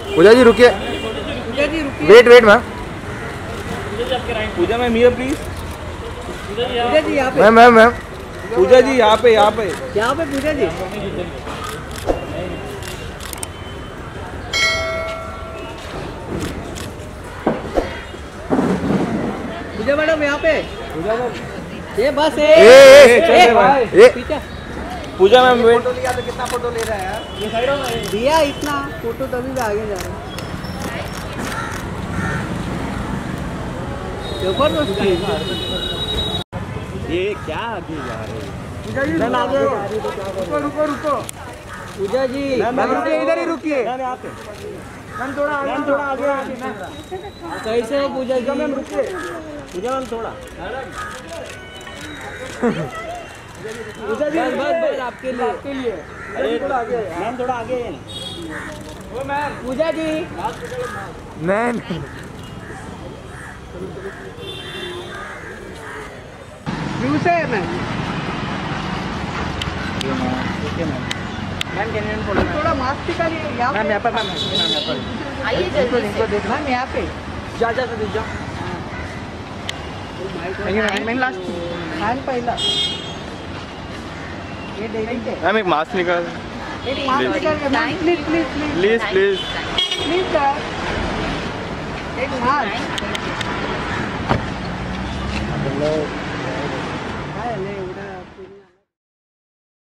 पूजा जी रुकिए, wait wait ma'am. Pooja ma'am here please. Pooja ji यहाँ पे। मैम मैम पूजा जी यहाँ पे यहाँ पे पूजा जी। पूजा मैडम यहाँ पे। पूजा मैम ये बस पूजा मैम वेट। फोटो लिया तो कितना फोटो ले रहा है यार? ये साइड में दिया इतना फोटो तभी भी आगे जा रहा है। ये क्या आगे जा रहे हैं? पूजा जी रुको। पूजा जी रुकिए, इधर ही रुकिए। मैम थोड़ा आगे कैसे हो पूजा जी? मैम रुकिए। पूजा मैम थोड़ा पूजा जी बस आपके लिए थोड़ा आगे मैम, थोड़ा आगे। वो मैम पूजा जी नहीं से मैम। मैम थोड़ा मास्क निकालिए यहाँ पे। मैम आइए जल्दी से। मैम यहाँ पे जा मैम लास्ट हैंड पहला। ये डेली पे मैम एक मास्क निकाल। एक मास्क निकालिए मैम, प्लीज सर। एक मास्क